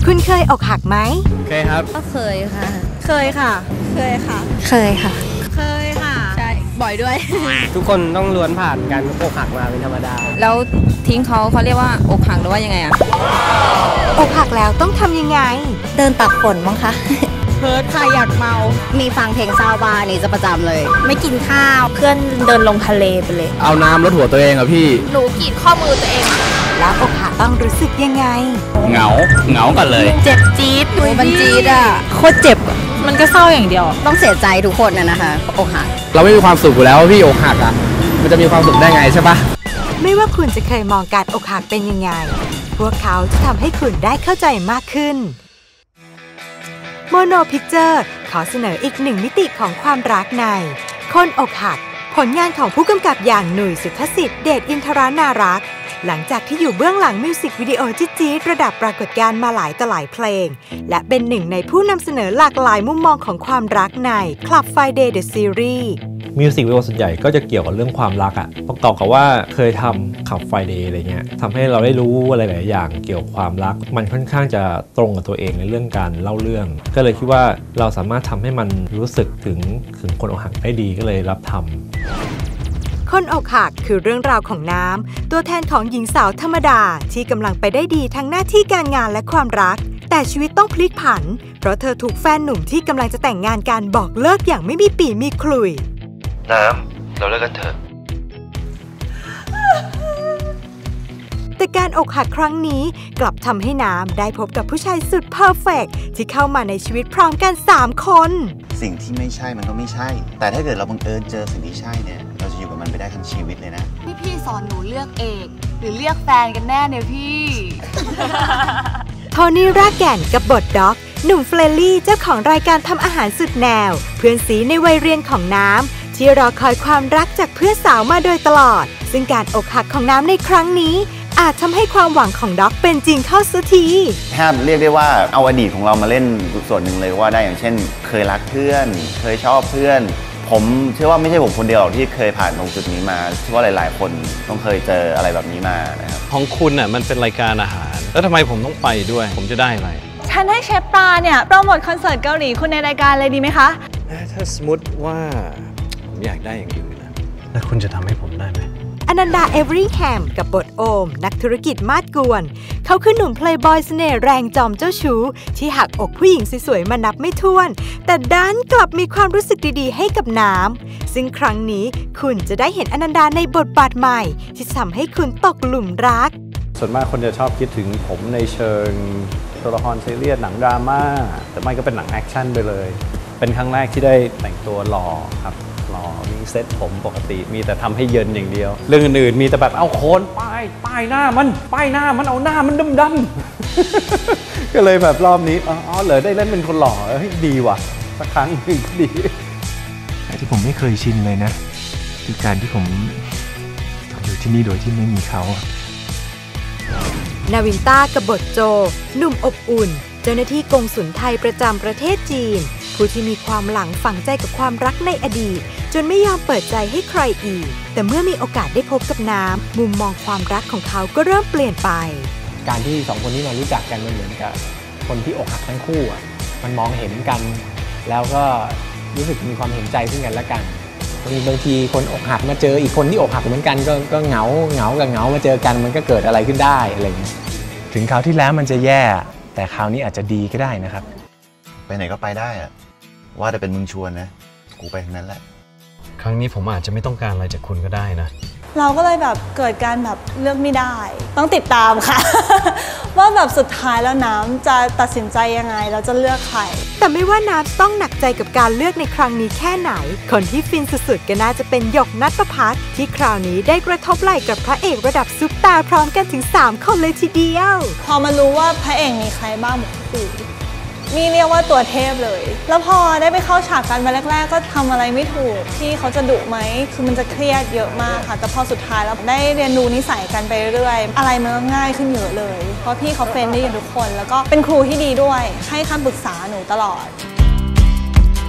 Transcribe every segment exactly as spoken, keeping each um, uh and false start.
คุณเคยอกหักไหมเคยครับก็เคยค่ะเคยค่ะเคยค่ะเคยค่ะเคยค่ะใช่บ่อยด้วยทุกคนต้องล้วนผ่านการอกหักมาเป็นธรรมดาแล้วทิ้งเขาเขาเรียกว่าอกหักหรือว่ายังไงอะอกหักแล้วต้องทำยังไงเดินตักฝนมั้งคะเพิร์ดค่ะอยากเมามีฟังเพลงซาวบาร์นี่จะประจำเลยไม่กินข้าวเพื่อนเดินลงทะเลไปเลยเอาน้ำลดหัวตัวเองอะพี่หนูกรีดข้อมือตัวเองแล้วอกหักต้องรู้สึกยังไงเหงาเหงากันเลยเจ็บจี๊ดหนูมันจี๊ดอะโคตรเจ็บมันก็เศร้าอย่างเดียวต้องเสียใจทุกคนนะนะคะอกหักเราไม่มีความสุขอยู่แล้วพี่อกหักอะมันจะมีความสุขได้ไงใช่ปะไม่ว่าคุณจะเคยมองการอกหักเป็นยังไงพวกเขาจะทำให้คุณได้เข้าใจมากขึ้นโมโนพิกเจอร์ขอเสนออีกหนึ่งมิติของความรักในคนอกหักผลงานของผู้กำกับอย่างหนุ่ยสุทธสิทธิ์เดชอินทรานารักษ์หลังจากที่อยู่เบื้องหลังมิวสิกวิดีโอจี๊ดๆระดับปรากฏการณ์มาหลายต่อหลายเพลงและเป็นหนึ่งในผู้นำเสนอหลากหลายมุมมองของความรักใน Club Friday The Series มิวสิกวิดีโอส่วนใหญ่ก็จะเกี่ยวกับเรื่องความรักอะประกอบกับว่าเคยทำขับไฟเดย์อะไรเงี้ยทำให้เราได้รู้อะไรหลายอย่างเกี่ยวกับความรักมันค่อนข้างจะตรงกับตัวเองในเรื่องการเล่าเรื่องก็เลยคิดว่าเราสามารถทำให้มันรู้สึกถึงถึงคนอกหักได้ดีก็เลยรับทำคนอกหักคือเรื่องราวของน้ำตัวแทนของหญิงสาวธรรมดาที่กำลังไปได้ดีทั้งหน้าที่การงานและความรักแต่ชีวิตต้องพลิกผันเพราะเธอถูกแฟนหนุ่มที่กำลังจะแต่งงานกันบอกเลิกอย่างไม่มีปีมีขลุ่ยน้ำเราเลิกกันเถอะแต่การอกหักครั้งนี้กลับทำให้น้ำได้พบกับผู้ชายสุดเพอร์เฟกต์ที่เข้ามาในชีวิตพร้อมกันสามคนสิ่งที่ไม่ใช่มันก็ไม่ใช่แต่ถ้าเกิดเราบังเอิญเจอสิ่งที่ใช่เนี่ยเราจะอยู่กับมันไปได้ทั้งชีวิตเลยนะพี่พี่สอนหนูเลือกเอกหรือเลือกแฟนกันแน่เนี่ยพี่โทนี่รากแก่นกับบทด็อกหนุ่มเฟรนลี่เจ้าของรายการทำอาหารสุดแนวเพื่อนสีในวัยเรียนของน้ำที่รอคอยความรักจากเพื่อนสาวมาโดยตลอดซึ่งการอกหักของน้ำในครั้งนี้อาจทำให้ความหวังของด็อกเป็นจริงเข้าสักทีแทบเรียกได้ว่าเอาอดีตของเรามาเล่นส่วนหนึ่งเลยว่าได้อย่างเช่นเคยรักเพื่อนเคยชอบเพื่อนผมเชื่อว่าไม่ใช่ผมคนเดียวที่เคยผ่านตรงจุดนี้มาเชื่อว่าหลายๆคนต้องเคยเจออะไรแบบนี้มานะครับของคุณน่ะมันเป็นรายการอาหารแล้วทำไมผมต้องไปด้วยผมจะได้อะไรฉันให้เชฟปลาเนี่ยโปรโมทคอนเสิร์ตเกาหลีคุณในรายการเลยดีไหมคะถ้าสมมติว่าผมอยากได้อย่างอื่นนะแล้วคุณจะทำให้ผมได้ไหมอนันดาเอเวอริงแฮมกับบทโอมนักธุรกิจมาดกวนเขาคือหนุ่มเพลย์บอยเสน่ห์แรงจอมเจ้าชู้ที่หักอกผู้หญิงสวยๆมานับไม่ถ้วนแต่ดันกลับมีความรู้สึกดีๆให้กับน้ำซึ่งครั้งนี้คุณจะได้เห็นอนันดาในบทบาทใหม่ที่ทำให้คุณตกหลุมรักส่วนมากคนจะชอบคิดถึงผมในเชิงตัวละครซีเรียสหนังดราม่าแต่ไม่ก็เป็นหนังแอคชั่นไปเลยเป็นครั้งแรกที่ได้แต่งตัวหล่อครับหล่อมีเซ็ตผมปกติมีแต่ทำให้เยินอย่างเดียวเรื่องอื่นๆมีแต่แบบเอาโคนป้ายป้ายหน้ามันป้ายหน้ามันเอาหน้ามันดำๆก็เลยแบบรอบนี้อ๋อเหรอได้เล่นเป็นคนหล่อเฮ้ยดีว่ะสักครั้งหนึ่งดีแต่ที่ผมไม่เคยชินเลยนะคือการที่ผมอยู่ที่นี่โดยที่ไม่มีเขานาวินต้ากับบทโจหนุ่มอบอุ่นเจ้าหน้าที่กงสุลไทยประจำประเทศจีนผู้ที่มีความหลังฝังใจกับความรักในอดีตจนไม่ยอมเปิดใจให้ใครอีกแต่เมื่อมีโอกาสได้พบกับน้ำมุมมองความรักของเขาก็เริ่มเปลี่ยนไปการที่สองคนนี้มารู้จักกันมันเหมือนกับคนที่อกหักทั้งคู่อ่ะมันมองเห็นกันแล้วก็รู้สึกมีความเห็นใจซึ่งกันและกันบางทีคนอกหักมาเจออีกคนที่อกหักเหมือนกันก็ก็เหงาเหงากับเหงามาเจอกันมันก็เกิดอะไรขึ้นได้อะไรอย่างเงี้ยถึงคราวที่แล้วมันจะแย่แต่คราวนี้อาจจะดีก็ได้นะครับไปไหนก็ไปได้อะว่าแต่เป็นมึงชวนนะกูไปทั้งนั้นแหละครั้งนี้ผมอาจจะไม่ต้องการอะไรจากคุณก็ได้นะเราก็เลยแบบเกิดการแบบเลือกไม่ได้ต้องติดตามค่ะ ว่าแบบสุดท้ายแล้วน้ำจะตัดสินใจยังไงเราจะเลือกใครแต่ไม่ว่าน้ำต้องหนักใจกับการเลือกในครั้งนี้แค่ไหนคนที่ฟินสุดๆก็น่าจะเป็นหยกณัฐประภัสที่คราวนี้ได้กระทบไหล่กับพระเอกระดับซุปตาร์พร้อมกันถึงสามคนเลยทีเดียวพอมารู้ว่าพระเอกมีใครบ้างหมดคือนี่เรียกว่าตัวเทพเลยแล้วพอได้ไปเข้าฉากกันมาแรกๆก็ทำอะไรไม่ถูกที่เขาจะดุไหมคือมันจะเครียดเยอะมากค่ะแต่พอสุดท้ายแล้วได้เรียนรู้นิสัยกันไปเรื่อยอะไรมันก็ง่ายขึ้นเยอะเลยเพราะพี่เขาเฟรนลี่กับทุกคนแล้วก็เป็นครูที่ดีด้วยให้คำปรึกษาหนูตลอด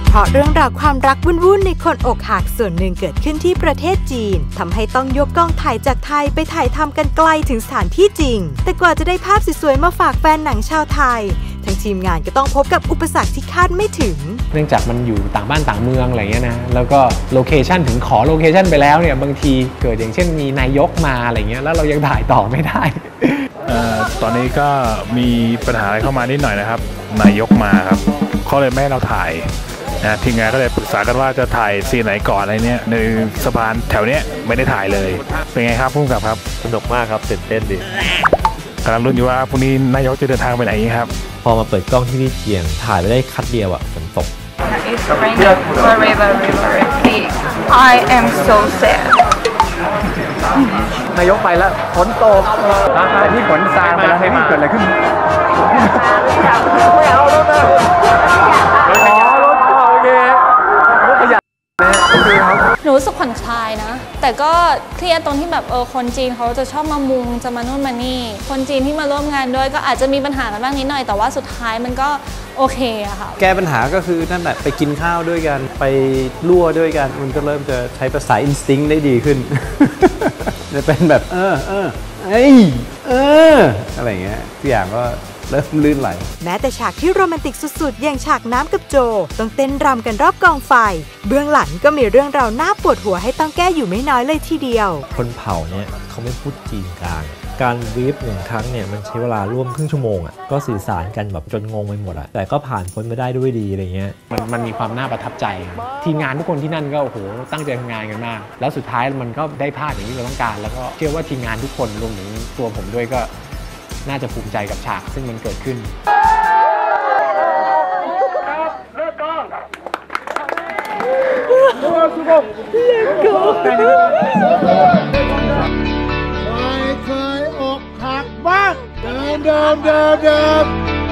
เพราะเรื่องราวความรักวุ่นๆในคนอกหักส่วนหนึ่งเกิดขึ้นที่ประเทศจีนทำให้ต้องยกกล้องถ่ายจากไทยไปถ่ายทำกันไกลถึงสถานที่จริงแต่กว่าจะได้ภาพสวยๆมาฝากแฟนหนังชาวไทยทั้งทีมงานก็ต้องพบกับอุปสรรคที่คาดไม่ถึงเนื่องจากมันอยู่ต่างบ้านต่างเมืองอะไรเงี้ยนะแล้วก็โลเคชันถึงขอโลเคชันไปแล้วเนี่ยบางทีเกิดอย่างเช่นมีนายกมาอะไรเงี้ยแล้วเรายังถ่ายต่อไม่ได้ตอนนี้ก็มีปัญหาอะไรเข้ามานิดหน่อยนะครับนายกมาครับเขาเลยไม่ให้เราถ่ายนะทีมงานก็เลยปรึกษากันว่าจะถ่ายซีนไหนก่อนอะไรเนี้ยในสะพานแถวเนี้ยไม่ได้ถ่ายเลยเป็นไงครับผู้กำกับครับสนุกมากครับตื่นเต้นดีกำลังลุ้นอยู่ว่าพรุ่งนี้นายกจะเดินทางไปไหนครับพอมาเปิดกล้องที่นี่เจียงถ่ายไปได้คัดเดียวอะฝนตก It's raining very very very big I am so sad นายกไปแล้วฝนตกแต่ที่ฝนซาไปแล้วนี่เกิดอะไรขึ้นไม่เอาแล้วนะรถโอเครถขยะหนูรู้สึกผ่อนคลายนะแต่ก็เครียดตรงที่แบบเออคนจีนเขาจะชอบมามุงจะมานู่นมานี่คนจีนที่มาร่วมงานด้วยก็อาจจะมีปัญหากันบ้างนิดหน่อยแต่ว่าสุดท้ายมันก็โอเคอะค่ะแก้ปัญหาก็คือนั่นแหละไปกินข้าวด้วยกันไปลั่วด้วยกันมันก็เริ่มจะใช้ภาษาอินสติ้งได้ดีขึ้น จะเป็นแบบเออเออเอ้ยเอออะไรเงี้ยทุกอย่างก็เริ่มลื่นไหลแม้แต่ฉากที่โรแมนติกสุดๆอย่างฉากน้ำกับโจต้องเต้นรำกันรอบกองไฟเบื้องหลังก็มีเรื่องราวน่าปวดหัวให้ต้องแก้อยู่ไม่น้อยเลยทีเดียวคนเผ่าเนี่ยเขาไม่พูดจีนกลางการวีฟหนึ่งครั้งเนี่ยมันใช้เวลาร่วมครึ่งชั่วโมงอ่ะก็สื่อสารกันแบบจนงงไปหมดอ่ะแต่ก็ผ่านพ้นไปได้ด้วยดีอะไรเงี้ยมันมันมีความน่าประทับใจทีมงานทุกคนที่นั่นก็โอ้โหตั้งใจทำงานกันมากแล้วสุดท้ายมันก็ได้ภาพอย่างที่เราต้องการแล้วก็เชื่อว่าทีมงานทุกคนรวมถึงตัวผมด้วยก็น่าจะภูมิใจกับฉากซึ่งมันเกิดขึ้นเคยอกหักบ้างเดิมเดิมเดิมเดิม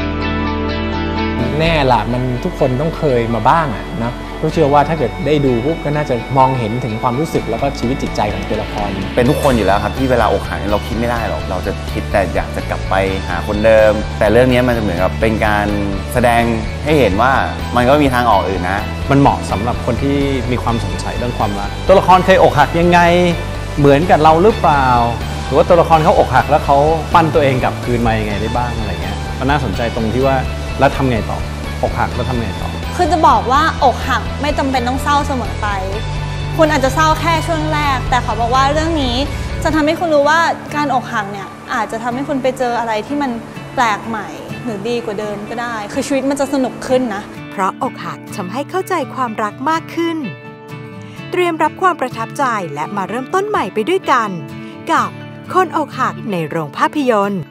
แน่ล่ะมันทุกคนต้องเคยมาบ้างอะนะก็เชื่อว่าถ้าเกิดได้ดูปุ๊บก็น่าจะมองเห็นถึงความรู้สึกแล้วก็ชีวิตจิตใจของตัวละครเป็นทุกคนอยู่แล้วครับที่เวลาอกหักเราคิดไม่ได้หรอกเราจะคิดแต่อยากจะกลับไปหาคนเดิมแต่เรื่องนี้มันจะเหมือนกับเป็นการแสดงให้เห็นว่ามันก็มีทางออกอื่นนะมันเหมาะสำหรับคนที่มีความสงสัยเรื่องความรักตัวละครเคยอกหักยังไงเหมือนกับเราหรือเปล่าหรือว่าตัวละครเขาอกหักแล้วเขาปั้นตัวเองกลับคืนมายังไงได้บ้างอะไรเงี้ยมันน่าสนใจตรงที่ว่าแล้วทำไงต่ออกหักแล้วทำไงต่อคือจะบอกว่าอกหักไม่จำเป็นต้องเศร้าเสมอไปคุณอาจจะเศร้าแค่ช่วงแรกแต่เขาบอกว่าเรื่องนี้จะทำให้คุณรู้ว่าการอกหักเนี่ยอาจจะทำให้คุณไปเจออะไรที่มันแปลกใหม่หรือดีกว่าเดิมก็ได้คือชีวิตมันจะสนุกขึ้นนะเพราะอกหักทำให้เข้าใจความรักมากขึ้นเตรียมรับความประทับใจและมาเริ่มต้นใหม่ไปด้วยกันกับคนอกหักในโรงภาพยนตร์